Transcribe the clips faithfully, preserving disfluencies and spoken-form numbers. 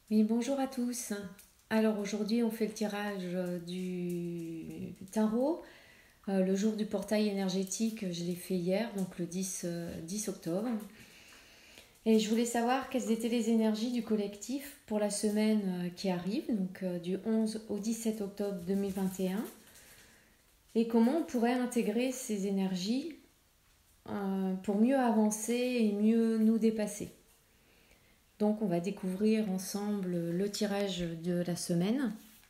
Oui, bonjour à tous. Alors aujourd'hui, on fait le tirage euh, du tarot. Euh, le jour du portail énergétique, je l'ai fait hier, donc le dix, euh, dix octobre. Et je voulais savoir quelles étaient les énergies du collectif pour la semaine euh, qui arrive, donc euh, du onze au dix-sept octobre deux mille vingt et un. Et comment on pourrait intégrer ces énergies euh, pour mieux avancer et mieux nous dépasser. Donc on va découvrir ensemble le tirage de la semaine.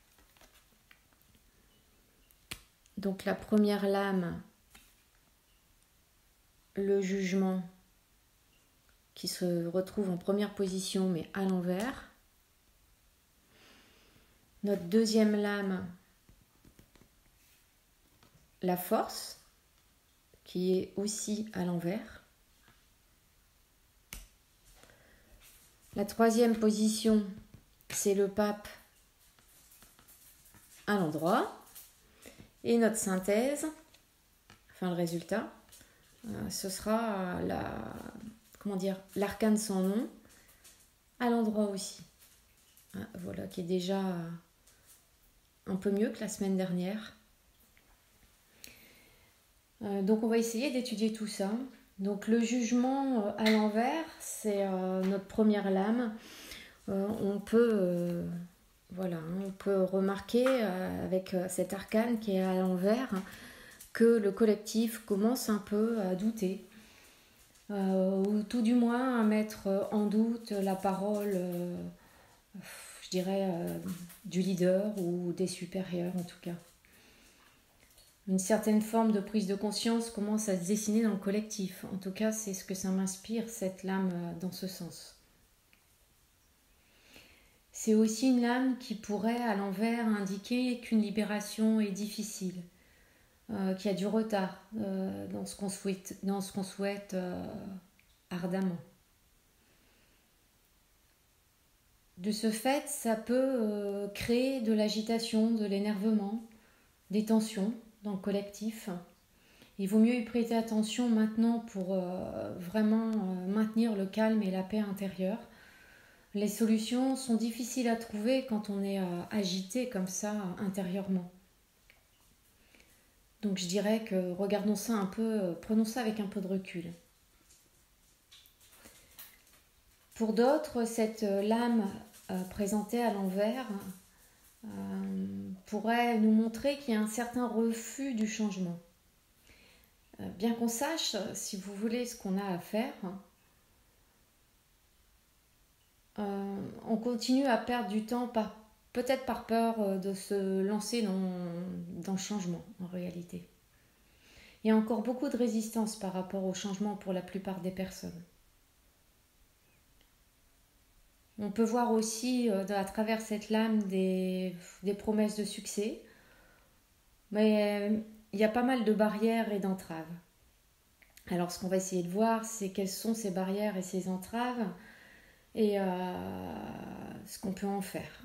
Donc la première lame, le jugement qui se retrouve en première position mais à l'envers. Notre deuxième lame, la force, qui est aussi à l'envers. La troisième position, c'est le pape à l'endroit. Et notre synthèse, enfin le résultat, euh, ce sera la, comment dire, l'arcane sans nom à l'endroit aussi. Ah, voilà, qui est déjà un peu mieux que la semaine dernière. Euh, donc on va essayer d'étudier tout ça. Donc le jugement euh, à l'envers, c'est euh, notre première lame. Euh, on peut, euh, voilà, on peut remarquer euh, avec euh, cet arcane qui est à l'envers que le collectif commence un peu à douter, euh, ou tout du moins à mettre en doute la parole, euh, je dirais, euh, du leader ou des supérieurs en tout cas. Une certaine forme de prise de conscience commence à se dessiner dans le collectif. En tout cas, c'est ce que ça m'inspire, cette lame euh, dans ce sens. C'est aussi une lame qui pourrait, à l'envers, indiquer qu'une libération est difficile, euh, qu'il y a du retard euh, dans ce qu'on souhaite, dans ce qu'on souhaite euh, ardemment. De ce fait, ça peut euh, créer de l'agitation, de l'énervement, des tensions dans le collectif. Il vaut mieux y prêter attention maintenant pour euh, vraiment euh, maintenir le calme et la paix intérieure. Les solutions sont difficiles à trouver quand on est euh, agité comme ça euh, intérieurement. Donc je dirais que regardons ça un peu, euh, prenons ça avec un peu de recul. Pour d'autres, cette euh, lame euh, présentée à l'envers euh, pourrait nous montrer qu'il y a un certain refus du changement. Euh, bien qu'on sache, si vous voulez, ce qu'on a à faire, euh, on continue à perdre du temps par, peut-être par peur euh, de se lancer dans, dans le changement en réalité. Il y a encore beaucoup de résistance par rapport au changement pour la plupart des personnes. On peut voir aussi euh, à travers cette lame des, des promesses de succès, mais euh, il y a pas mal de barrières et d'entraves. Alors ce qu'on va essayer de voir, c'est quelles sont ces barrières et ces entraves et euh, ce qu'on peut en faire.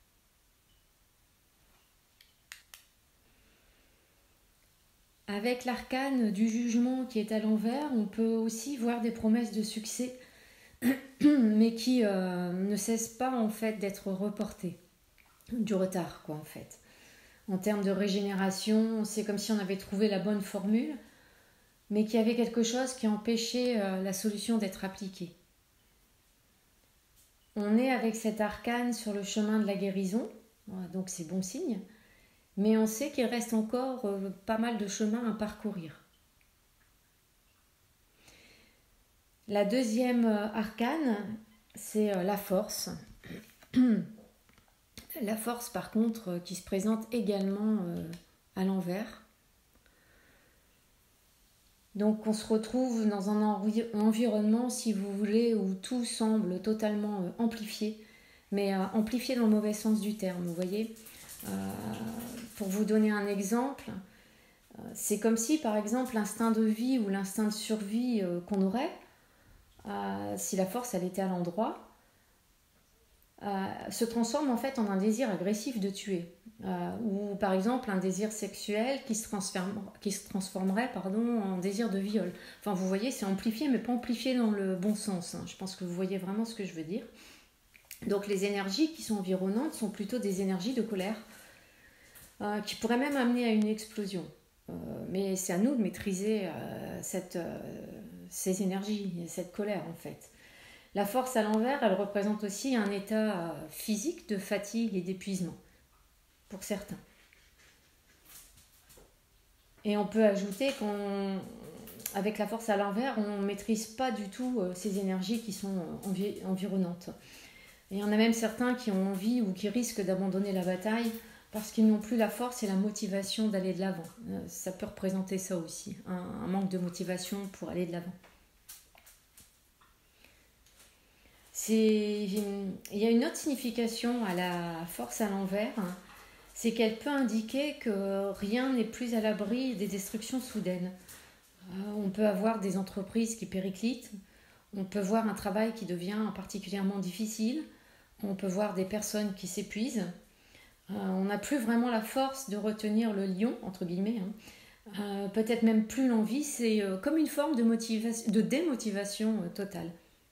Avec l'arcane du jugement qui est à l'envers, on peut aussi voir des promesses de succès, mais qui euh, ne cessent pas en fait d'être reportées. Du retard quoi en fait. En termes de régénération, c'est comme si on avait trouvé la bonne formule, mais qu'il y avait quelque chose qui empêchait euh, la solution d'être appliquée. On est avec cet arcane sur le chemin de la guérison, donc c'est bon signe, mais on sait qu'il reste encore euh, pas mal de chemin à parcourir. La deuxième euh, arcane, c'est euh, la force. La force, par contre, euh, qui se présente également euh, à l'envers. Donc on se retrouve dans un envi- environnement, si vous voulez, où tout semble totalement euh, amplifié, mais euh, amplifié dans le mauvais sens du terme, vous voyez. Euh, pour vous donner un exemple, euh, c'est comme si, par exemple, l'instinct de vie ou l'instinct de survie euh, qu'on aurait, euh, si la force elle était à l'endroit, euh, se transforme en fait en un désir agressif de tuer. Euh, ou par exemple un désir sexuel qui se, qui se transformerait pardon, en désir de viol. Enfin vous voyez, c'est amplifié mais pas amplifié dans le bon sens. Hein. Je pense que vous voyez vraiment ce que je veux dire. Donc les énergies qui sont environnantes sont plutôt des énergies de colère, euh, qui pourraient même amener à une explosion. Euh, mais c'est à nous de maîtriser euh, cette, euh, ces énergies, cette colère en fait. La force à l'envers, elle représente aussi un état physique de fatigue et d'épuisement, pour certains. Et on peut ajouter qu'avec la force à l'envers, on ne maîtrise pas du tout ces énergies qui sont envi- environnantes. Et il y en a même certains qui ont envie ou qui risquent d'abandonner la bataille parce qu'ils n'ont plus la force et la motivation d'aller de l'avant. Ça peut représenter ça aussi, un, un manque de motivation pour aller de l'avant. C'est... Il y a une autre signification à la force à l'envers, c'est qu'elle peut indiquer que rien n'est plus à l'abri des destructions soudaines. On peut avoir des entreprises qui périclitent, on peut voir un travail qui devient particulièrement difficile, on peut voir des personnes qui s'épuisent. On n'a plus vraiment la force de retenir le lion, entre guillemets, hein. Euh, peut-être même plus l'envie, c'est comme une forme de, motivation, de démotivation totale.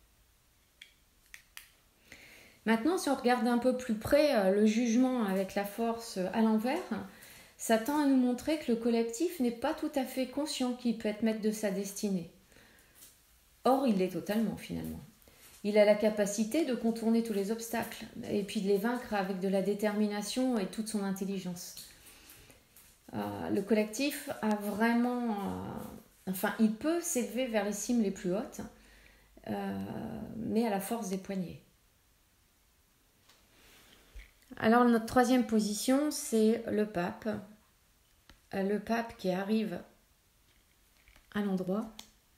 Maintenant, si on regarde un peu plus près le jugement avec la force à l'envers, ça tend à nous montrer que le collectif n'est pas tout à fait conscient qu'il peut être maître de sa destinée. Or, il l'est totalement finalement. Il a la capacité de contourner tous les obstacles et puis de les vaincre avec de la détermination et toute son intelligence. Euh, le collectif a vraiment... Euh, enfin, il peut s'élever vers les cimes les plus hautes, euh, mais à la force des poignets. Alors notre troisième position, c'est le pape. Le pape qui arrive à l'endroit.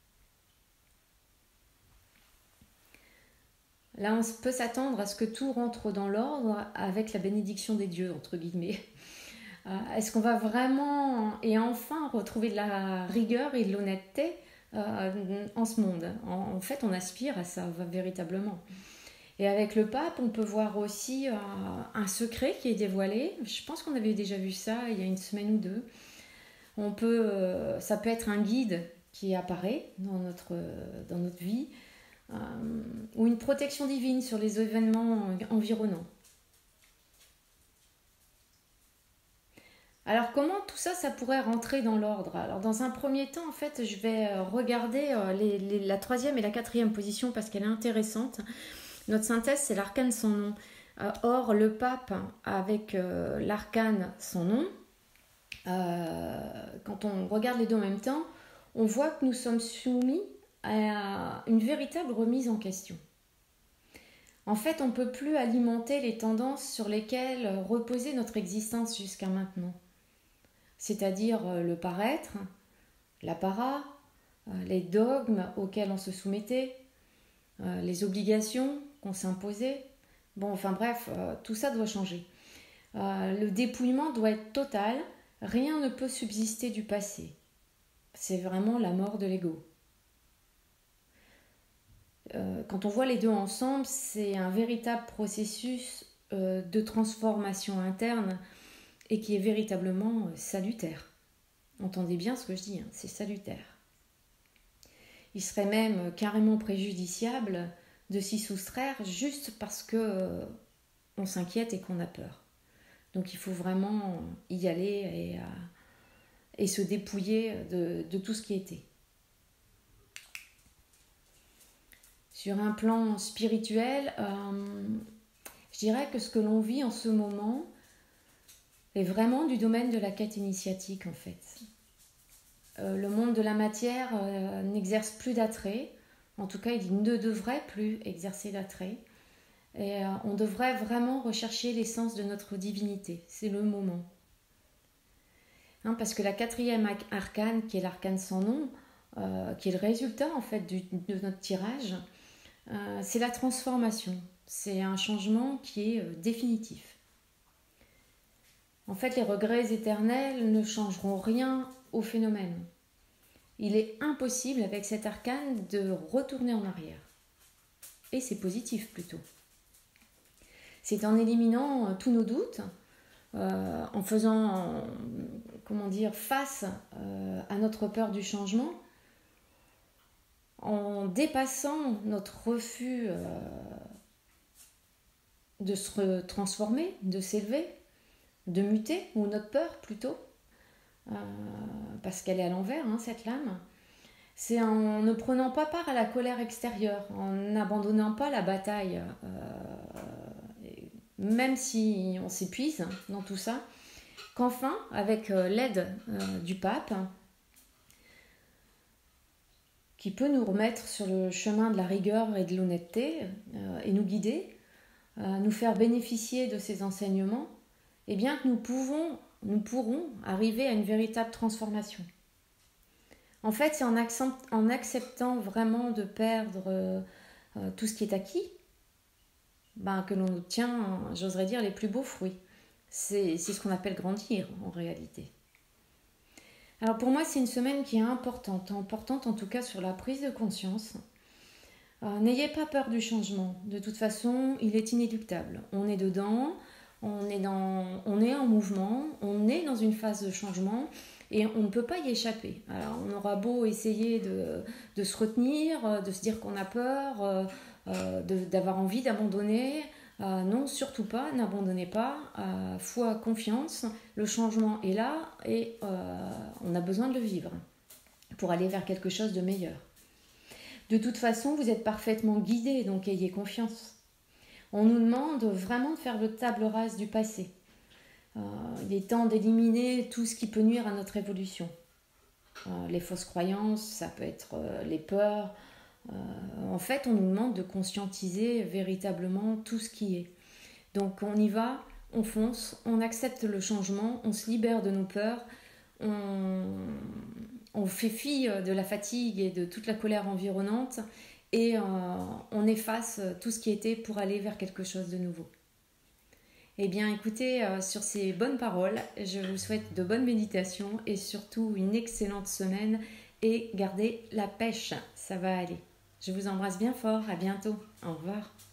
Là, on peut s'attendre à ce que tout rentre dans l'ordre avec la bénédiction des dieux, entre guillemets. Est-ce qu'on va vraiment et enfin retrouver de la rigueur et de l'honnêteté euh, en ce monde? En, en fait, on aspire à ça véritablement. Et avec le pape, on peut voir aussi euh, un secret qui est dévoilé. Je pense qu'on avait déjà vu ça il y a une semaine ou deux. On peut, euh, ça peut être un guide qui apparaît dans notre, dans notre vie, euh, ou une protection divine sur les événements environnants. Alors comment tout ça, ça pourrait rentrer dans l'ordre? Alors dans un premier temps, en fait, je vais regarder les, les, la troisième et la quatrième position parce qu'elle est intéressante. Notre synthèse, c'est l'arcane sans nom. Euh, or, le pape, avec euh, l'arcane sans nom, euh, quand on regarde les deux en même temps, on voit que nous sommes soumis à une véritable remise en question. En fait, on ne peut plus alimenter les tendances sur lesquelles reposait notre existence jusqu'à maintenant. C'est-à-dire le paraître, l'apparat, les dogmes auxquels on se soumettait, les obligations qu'on s'imposait. Bon, enfin bref, tout ça doit changer. Le dépouillement doit être total, rien ne peut subsister du passé. C'est vraiment la mort de l'ego. Quand on voit les deux ensemble, c'est un véritable processus de transformation interne et qui est véritablement salutaire. Entendez bien ce que je dis, hein, c'est salutaire. Il serait même carrément préjudiciable de s'y soustraire juste parce que euh, on s'inquiète et qu'on a peur. Donc il faut vraiment y aller et, euh, et se dépouiller de, de tout ce qui était. Sur un plan spirituel, euh, je dirais que ce que l'on vit en ce moment est vraiment du domaine de la quête initiatique en fait. Euh, le monde de la matière euh, n'exerce plus d'attrait, en tout cas il ne devrait plus exercer d'attrait, et euh, on devrait vraiment rechercher l'essence de notre divinité, c'est le moment. Hein, parce que la quatrième arcane, qui est l'arcane sans nom, euh, qui est le résultat en fait du, de notre tirage, euh, c'est la transformation, c'est un changement qui est euh, définitif. En fait, les regrets éternels ne changeront rien au phénomène. Il est impossible avec cet arcane de retourner en arrière. Et c'est positif plutôt. C'est en éliminant tous nos doutes, euh, en faisant, comment dire, face euh, à notre peur du changement, en dépassant notre refus euh, de se transformer, de s'élever, de muter, ou notre peur plutôt, euh, parce qu'elle est à l'envers, hein, cette lame. C'est en ne prenant pas part à la colère extérieure, en n'abandonnant pas la bataille, euh, même si on s'épuise dans tout ça, qu'enfin, avec euh, l'aide euh, du pape, qui peut nous remettre sur le chemin de la rigueur et de l'honnêteté euh, et nous guider, euh, nous faire bénéficier de ces enseignements, eh bien que nous pouvons, nous pourrons arriver à une véritable transformation. En fait, c'est en, en acceptant vraiment de perdre euh, tout ce qui est acquis ben, que l'on obtient, j'oserais dire, les plus beaux fruits. C'est, c'est ce qu'on appelle grandir en réalité. Alors pour moi, c'est une semaine qui est importante, importante en tout cas sur la prise de conscience. Euh, n'ayez pas peur du changement. De toute façon, il est inéluctable. On est dedans, on est, dans, on est en mouvement, on est dans une phase de changement. Et on ne peut pas y échapper. Alors, on aura beau essayer de, de se retenir, de se dire qu'on a peur, euh, de, d'avoir envie d'abandonner. Euh, non, surtout pas, n'abandonnez pas. Euh, foi, confiance, le changement est là et euh, on a besoin de le vivre pour aller vers quelque chose de meilleur. De toute façon, vous êtes parfaitement guidés, donc ayez confiance. On nous demande vraiment de faire le table rase du passé. Euh, il est temps d'éliminer tout ce qui peut nuire à notre évolution. Euh, les fausses croyances, ça peut être euh, les peurs. Euh, en fait, on nous demande de conscientiser véritablement tout ce qui est. Donc on y va, on fonce, on accepte le changement, on se libère de nos peurs, on, on fait fi de la fatigue et de toute la colère environnante et euh, on efface tout ce qui était pour aller vers quelque chose de nouveau. Eh bien, écoutez, euh, sur ces bonnes paroles, je vous souhaite de bonnes méditations et surtout une excellente semaine et gardez la pêche, ça va aller. Je vous embrasse bien fort, à bientôt, au revoir.